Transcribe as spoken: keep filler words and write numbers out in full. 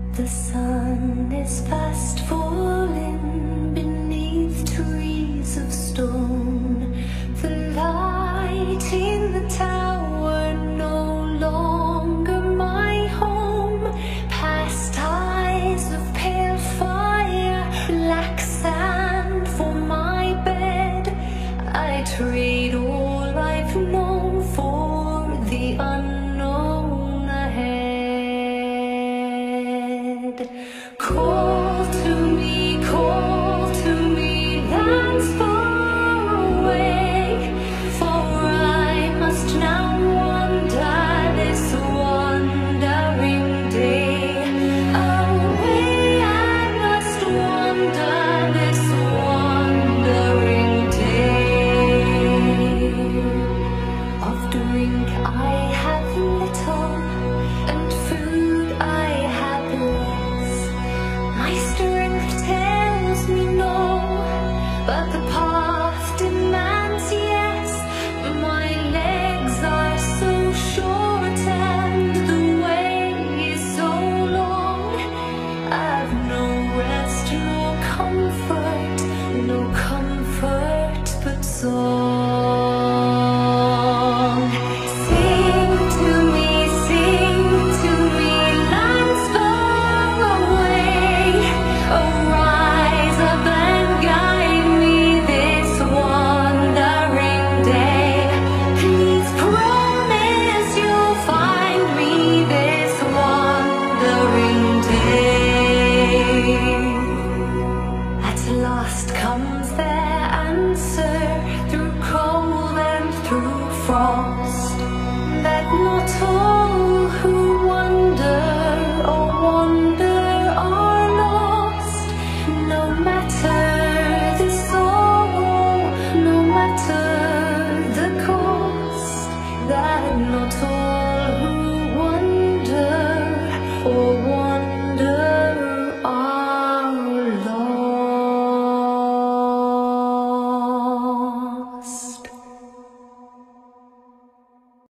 The sun is fast falling beneath trees of stone. The light in the tower no longer my home. Past eyes of pale fire, black sand for my bed. I trade all I've known for the unknown ahead. Call to me, call to me, lands far away, for I must now wander this wandering day. Away I must wander this wandering day. Of drink I have little, and food I have less. My strength tells me no, but the path demands yes. My legs are so short and the way is so long. I've no rest, no comfort, no comfort but song. Sing to me, sing to me, lands far away. Arise up and guide me this wandering day. Please promise you'll find me this wandering day. At last comes their answer, through cold and through frost.